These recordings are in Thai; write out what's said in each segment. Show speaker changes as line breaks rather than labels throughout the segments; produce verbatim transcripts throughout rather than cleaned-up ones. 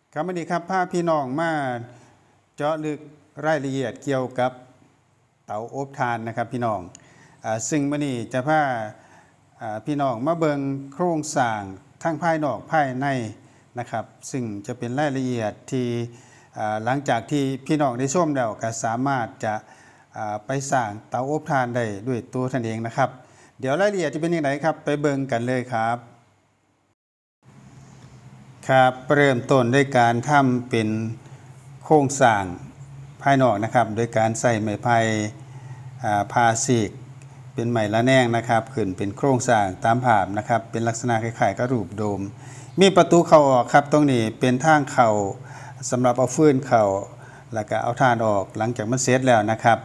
ครับวันนี้ครับพาพี่น้องมาเจาะลึกรายละเอียดเกี่ยวกับเตาอบถ่านนะครับพี่น้องอ่าซึ่งวันนี้จะพาอ่าพี่น้องมาเบิงโครงสร้างทั้งภายนอกภายในนะครับซึ่งจะเป็นรายละเอียดที่อ่าหลังจากที่พี่น้องได้ชมแล้วก็สามารถจะอ่าไปสร้างเตาอบถ่านได้ด้วยตัวท่านเองนะครับเดี๋ยวรายละเอียดจะเป็นยังไงครับไปเบิงกันเลยครับครับเริ่มต้นด้วยการทำเป็นโครงสร้างภายนอกนะครับโดยการใส่ไม้ไผ่พาสีกเป็นไม้ละแนงนะครับขึ้นเป็นโครงสร้างตามภาพนะครับเป็นลักษณะคล้ายๆกับรูปโดมมีประตูเข้าออกครับตรงนี้เป็นทางเข้าสำหรับเอาฟืนเข้าแล้วก็เอาถ่านออกหลังจากมันเสร็จแล้วนะครับ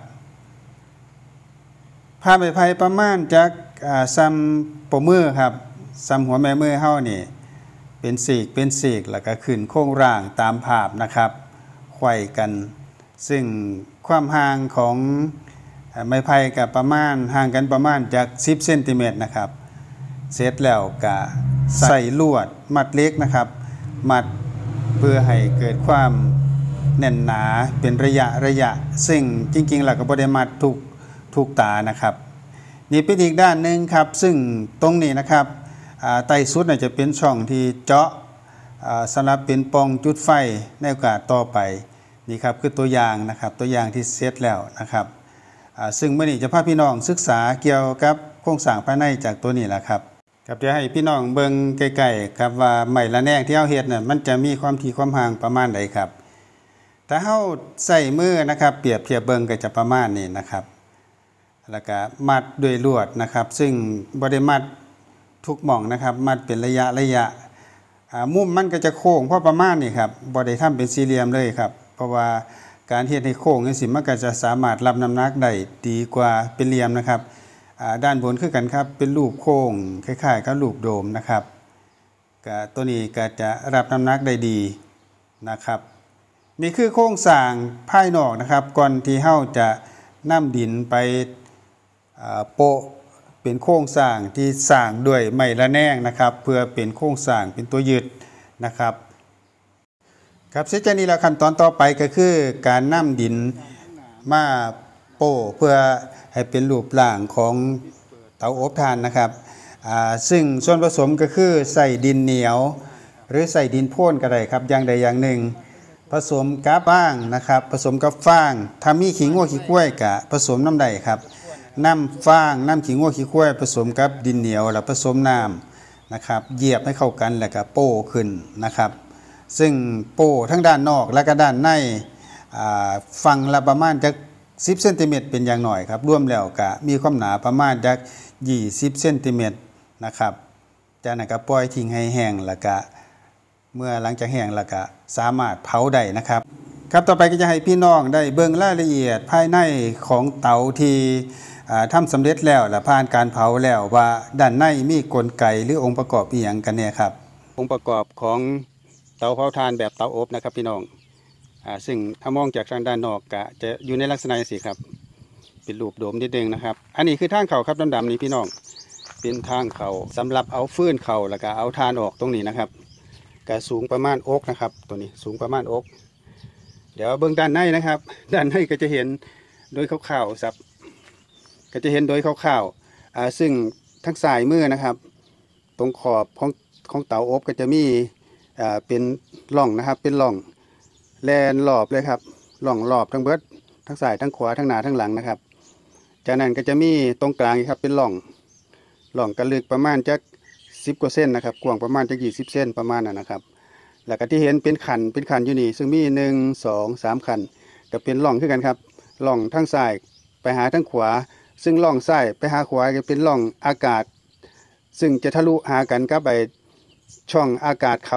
ผ้าไม้ไผ่ประมาณจากซ้ำปมือครับซ้ำหัวแม่มือเฮานี่เป็นสีกเป็นสีกแล้วก็ขึ้นโครงร่างตามภาพนะครับไขว้กันซึ่งความห่างของไม้ไผ่กับประมาณห่างกันประมาณจากสิบเซนติเมตรนะครับเสร็จแล้วก็ใส่ลวดมัดเล็กนะครับมัดเพื่อให้เกิดความแน่นหนาเป็นระยะระยะซึ่งจริงๆแล้วก็บ่ได้มัดทุกทุกตานะครับนี่เป็นอีกด้านหนึ่งครับซึ่งตรงนี้นะครับใต้สุดจะเป็นช่องที่เจาะสำหรับเป็นปล่องจุดไฟในโอกาสต่อไปนี่ครับคือตัวอย่างนะครับตัวอย่างที่เสร็จแล้วนะครับซึ่งเมื่อนี้จะพาพี่น้องศึกษาเกี่ยวกับโครงสร้างภายในจากตัวนี้แหละครับครับจะให้พี่น้องเบิ่งใกล้ๆครับว่าไม้ละแนงที่เฮาเฮ็ดน่ะมันจะมีความถี่ความห่างประมาณใดครับถ้าเฮาใส่มือนะครับเปรียบเทียบเบิ่งก็จะประมาณนี้นะครับแล้วก็มัดด้วยลวดนะครับซึ่งบ่ได้มัดทุกหม่องนะครับมัดเป็นระยะระยะมุมมันก็จะโค้งเพราะประมาณนี้ครับบ่ได้ทำเป็นสี่เหลี่ยมเลยครับเพราะว่าการเฮ็ดให้โค้งจังซี่มันก็จะสามารถรับน้ำหนักได้ดีกว่าเป็นเหลี่ยมนะครับด้านบนคือกันครับเป็นรูปโค้งคล้ายๆกับรูปโดมนะครับก็ตัวนี้ก็จะรับน้ำหนักได้ดีนะครับนี่คือโครงสร้างภายนอกนะครับก่อนที่เฮาจะนำดินไปโปะเป็นโครงสร้างที่สร้างด้วยไม้ละแนงนะครับเพื่อเป็นโครงสร้างเป็นตัวยึดนะครับครับเสร็จจากนี้แล้วขั้นตอนต่อไปก็คือการนำดินมาโปะเพื่อให้เป็นรูปร่างของเตาอบถ่านนะครับซึ่งส่วนผสมก็คือใส่ดินเหนียวหรือใส่ดินพ่นก็ได้ครับอย่างใดอย่างหนึ่งผสมกับฟางนะครับผสมกับฟางถ้ามีขี้งัวขี้ควายก็ผสมน้ำใดครับน้ำฟางน้ำขี้งัวขี้ควายผสมกับดินเหนียวแล้วผสมน้ำนะครับเหยียบให้เข้ากันแล้วก็โป้ขึ้นนะครับซึ่งโป้ทั้งด้านนอกและก็ด้านในฝั่งละประมาณจากสิบเซนติเมตรเป็นอย่างหน่อยครับรวมแล้วก็มีความหนาประมาณจากยี่สิบเซนติเมตรนะครับจากนั้นก็ปล่อยทิ้งให้แห้งแล้วก็เมื่อหลังจากแห้งแล้วก็สามารถเผาได้นะครับครับต่อไปก็จะให้พี่น้องได้เบิ่งรายละเอียดภายในของเตาที่ทำสำเร็จแล้วและผ่านการเผาแล้วว่าด้านในมีกลไกหรือองค์ประกอบอีหยังกันเนี่ยครับองค์ประกอบของเตาเผาถ่านแบบเตาอบนะครับพี่น้องอ่าซึ่งถ้ามองจากทางด้านนอกก็จะอยู่ในลักษณะนี้ครับเป็นรูปโดมนิดนึงนะครับอันนี้คือทางเข่าครับดำๆนี้พี่น้องเป็นทางเข่าสำหรับเอาฟืนเข่าแล้วก็เอาถ่านออกตรงนี้นะครับก็สูงประมาณอกนะครับตัวนี้สูงประมาณอกเดี๋ยวเบื้องด้านในนะครับด้านในก็จะเห็นโดยคร่าวๆครับก็จะเห็นโดยคร่าวๆอ่าซึ่งทั้งสายมือนะครับตรงขอบของของเตาอบก็จะมีอ่าเป็นร่องนะครับเป็นร่องแลนรอบเลยครับร่องรอบทั้งเบิดทั้งสายทั้งขวาทั้งหน้าทั้งหลังนะครับจากนั้นก็จะมีตรงกลางครับเป็นร่องร่องกระลึกประมาณจากสิบกว่าเส้นนะครับกว้างประมาณจากยี่สิบเส้นประมาณนั้นนะครับแล้วก็ที่เห็นเป็นขันเป็นขันอยู่นี่ซึ่งมีหนึ่งสองสามขันก็เป็นร่องขึ้นกันครับร่องทั้งซ้ายไปหาทั้งขวาซึ่งร่องซ้ายไปหาขวาจะเป็นร่องอากาศซึ่งจะทะลุหากันกับไปช่องอากาศเขา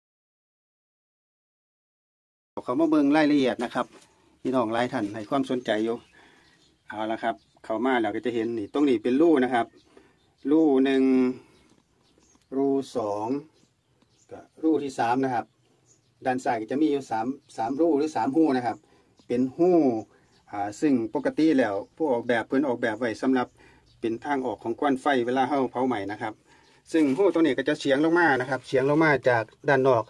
เขามาเบิ่งรายละเอียดนะครับพี่น้องหลายท่านให้ความสนใจอยู่เอาละครับเข้ามาแล้วก็จะเห็นนี่ตรงนี้เป็นรูนะครับรูหนึ่งรูสองกับรูที่สามนะครับด้านซ้ายก็จะมีอยู่สามสามรูหรือสามหูนะครับเป็นหูอ่าซึ่งปกติแล้วผู้ออกแบบเพิ่นออกแบบไว้สำหรับเป็นทางออกของควันไฟเวลาเฮาเผาใหม่นะครับซึ่งหูตัวนี้ก็จะเฉียงลงมานะครับเฉียงลงมาจากด้านนอก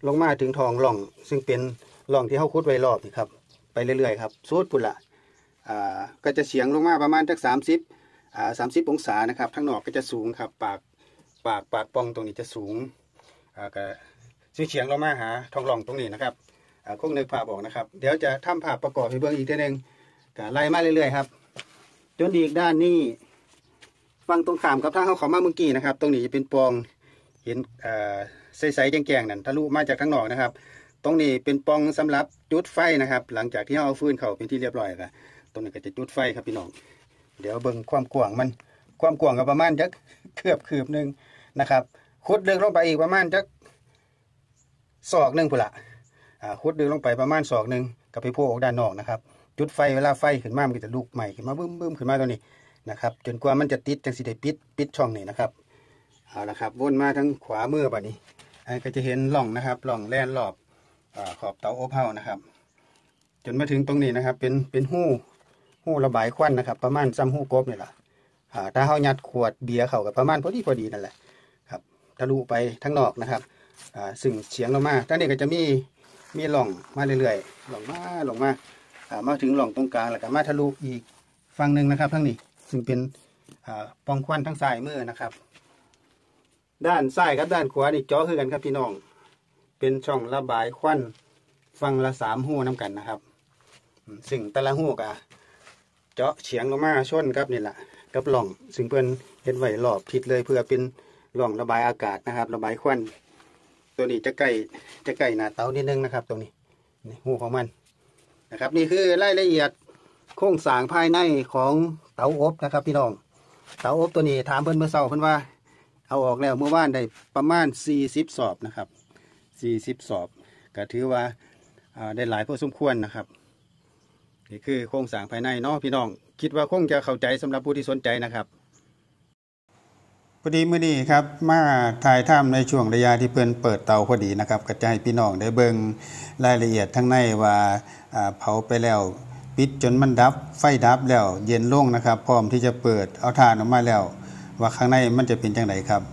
ลงมาถึงทองหล่องซึ่งเป็นหล่องที่เขาคุดไว้รอบนี่ครับไปเรื่อยๆครับสุดพุ่นละอ่าก็จะเฉียงลงมาประมาณจักสามสิบอ่าสามสิบองศานะครับทั้งนอกก็จะสูงครับปากปากปากปองตรงนี้จะสูงอ่าก็ซึ่งเฉียงลงมาหาทองหล่องตรงนี้นะครับอ่าคงนึกภาพบอกนะครับเดี๋ยวจะทำภาพประกอบให้เบิ่งอีกทีนึงก็ไล่มาเรื่อยๆครับจนอีกด้านนี้ฝั่งตรงข้ามกับทางเขาเขามาเมื่อกี้นะครับตรงนี้จะเป็นปองเห็นอ่าใสๆแจ้งๆนั่นทะลุมาจากข้างนอกนะครับตรงนี้เป็นปองสำหรับจุดไฟนะครับหลังจากที่เราเอาฟืนเข้าเป็นที่เรียบร้อยแล้วตรงนี้ก็จะจุดไฟครับพี่น้องเดี๋ยวเบิ่งความกว้างมันความกว้างก็ประมาณจักเกือบคืบหนึ่งนะครับขุดลึกลงไปอีกประมาณจักศอกหนึ่งพุ่นละอ่าขุดลึกลงไปประมาณศอกหนึ่งกับไปโผล่ออกด้านนอกนะครับจุดไฟเวลาไฟขึ้นมามันก็จะลุกใหม่ขึ้นมาบึ้มบึ้มขึ้นมาตัวนี้นะครับจนกว่ามันจะติดจังสิได้ปิดปิดช่องนี้นะครับเอาละครับวนมาทางขวามือแบบนี้อันก็จะเห็นร่องนะครับร่องแล่นรอบขอบเตาอบเผานะครับจนมาถึงตรงนี้นะครับเป็นเป็นหู้หู้ระบายควันนะครับประมาณซ้ำหู้กบนี่แหละถ้าเขายัดขวดเบียร์เขากับประมาณพอดีพอดีนั่นแหละครับทะลุไปทั้งนอกนะครับซึ่งเฉียงลงมาทั้งนี้ก็จะมีมีร่องมาเรื่อยๆร่องมาร่องมามาถึงร่องตรงกลางแล้วก็มาทะลุอีกฝั่งหนึ่งนะครับทั้งนี้ซึ่งเป็นปองควันทั้งซ้ายมือนะครับด้านซ้ายกับด้านขวานี่จ่อคือกันครับพี่น้องเป็นช่องระบายควันฝั่งละสามหูน้ำกันนะครับซึ่งแต่ละหูก็เจาะเฉียงลงมาชนครับนี่แหละกับร่องซึ่งเพื่อนเห็นไว้รอบทิศเลยเพื่อเป็นร่องระบายอากาศนะครับระบายควันตัวนี้จะใกล้จะใกล้หน้าเตานิดนึงนะครับตรงนี้นี่หูของมันนะครับนี่คือรายละเอียดโครงสร้างภายในของเตาอบนะครับพี่น้องเตาอบตัวนี้ถามเพื่อนเมื่อเช้าเพื่อนว่าเอาออกแล้วเมื่อวานได้ประมาณสี่สิบสอบนะครับสี่สิบสอบก็ถือว่าได้หลายพอสมควรนะครับนี่คือโครงสร้างภายในเนาะพี่น้องคิดว่าคงจะเข้าใจสำหรับผู้ที่สนใจนะครับพอดีมื้อนี้ครับมาถ่ายทำในช่วงระยะที่เพิ่นเปิดเตาพอดีนะครับก็จะให้พี่น้องได้เบิ่งรายละเอียดทั้งในว่าเผาไปแล้วปิดจนมันดับไฟดับแล้วเย็นลงนะครับพร้อมที่จะเปิดเอาถ่านออกมาแล้วว่าข้างในมันจะเป็นจังไดครับ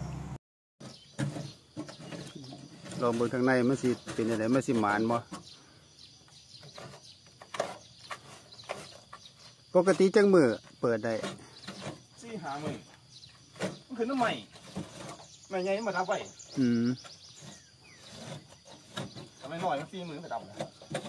ลองเบิ่งข้างในมันสิเป็นจังไดมันสิหมานบ่ปกติจังมือเปิดได้
สี่หามือมันคือน้ำใหม่ไม่ไงมาทำไป
อืม
ทำไมหน่อยมันสี่มือไปดำนะ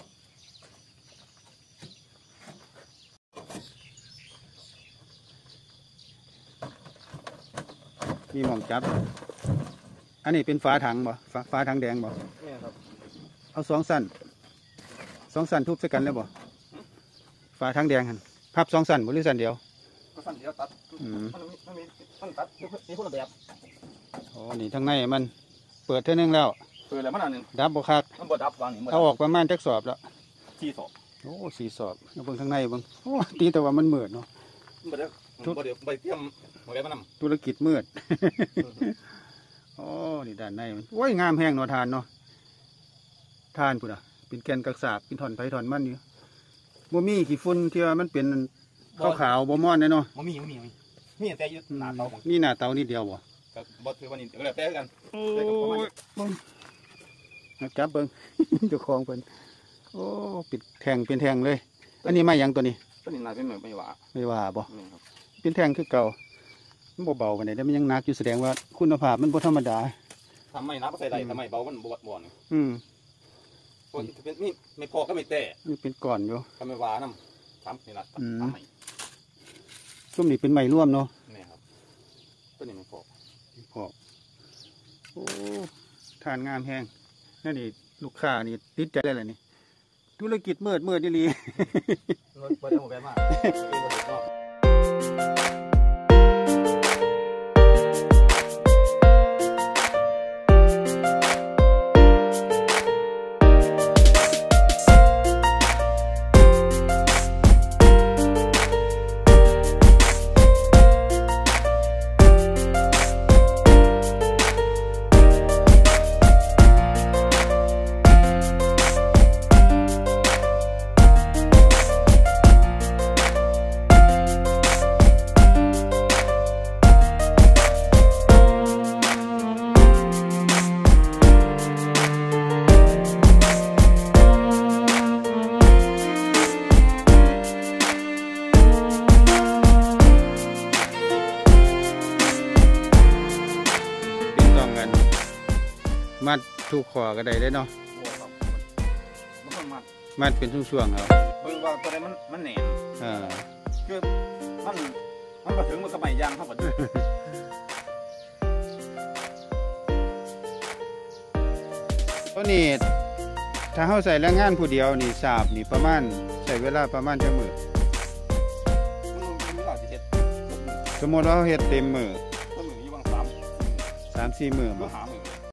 มีหม่องจับอันนี้เป็นฝาถังบ่ฝาฝาถังแดงบ่
เนี่ยครับ
เอาสองสั้นสองสั้นทุบใส่กันแล้วบ่ฝาถังแดงหันพับสองสั้นบ่หรือสั้นเดียว
ก็สั้นเดียวตัดอืมมันมีมันมีมันตัดมีคนละแบบ
อ๋อนี่ทางในมันเปิดเท่านึงแล้ว
เปิดแล้วมันอันนึง
ดับบ่คัก
มันบ่ดับวางนี่
เอาออกประมาณจักสอบแล้ว
สี่สอบ
โอ้สี่สอบเอาเบิ่งทางในเบิ่งโอ้ตีแต่ว่ามันมืดเนาะ
บ่ได้บ่ได้ใบเตรียมบ่ได้มานำ
ธุรกิจมืดโอ้นี่ด้านในมันโอ้ยงามแห้งเนาะทานเนาะทานพุ่นอ่ะเป็นแกนกักสาบเป็นถอนไผถอนมันอยู่บ่มีขี้ฝุ่นที่ว่ามันเป็นขาวๆบ่ม่อนเนาะ
บ่มีบ่มีมีแต่อยู่หน้าเตาบ่
นี่หน้าเตานิดเดียวบ่
ก็บ่ถือว่านี่ก็แล้วแต่กัน
โอ้ยจับเบิ่งเจ้าของเพิ่นโอ้ปิดแทงเป็นแทงเลยอันนี้ไม่ยังตัวนี้
ตัวนี้น่าเป็นไม่ว่า
ไม่ว่าบ่เป็นแทงคือเก่ามันบ่เบาปานใดแต่มันยังหนักอยู่แสดงว่าคุณภาพมันบ่ธรรมดา
ทำไมนับใส่ได้ทำไมเบามันบ่บ่นี่
อืม
พวกเป็นนี่ไม่พอก็ไม่แต่
นี่เป็นก้อนอยู่
ก็ไม่ว่านำทำนี่ล่ะทำใหม่
ซุ่มนี่เป็นไม้ร่วมเนาะ
นี่ครับตัวนี้ไม่พอ
พอโอ้ทานงามแห้งนั่นนี่ลูกค้านี่ติดใจอะไรนี่ธุรกิจมืดมืดดีๆ
รถบ่ได้หมดแบบมาก
ถูกคอก็ได้เลยเนาะ
โอ้ครับมันต้องมัด
มัดเป็นช่วงๆเอา
เบิ่งว่าตัวใดมันมันแหนน
เออ
คือมันมันมาถึงมันก็ใหม่ยางเข้าไป
ตัวนี้ถ้าเฮาใส่แรงงานผู้เดียวนี่สาบนี่ประมาณใช้เวลาประมาณจักมื้อ
มันมีหลายสิเฮ็ด
สมมุติว่าเฮาเฮ็ดเต็มมื้อ
ต้นมืออยู่บางสาม
สามสี่มื้อ
มื
บ่
อหามือ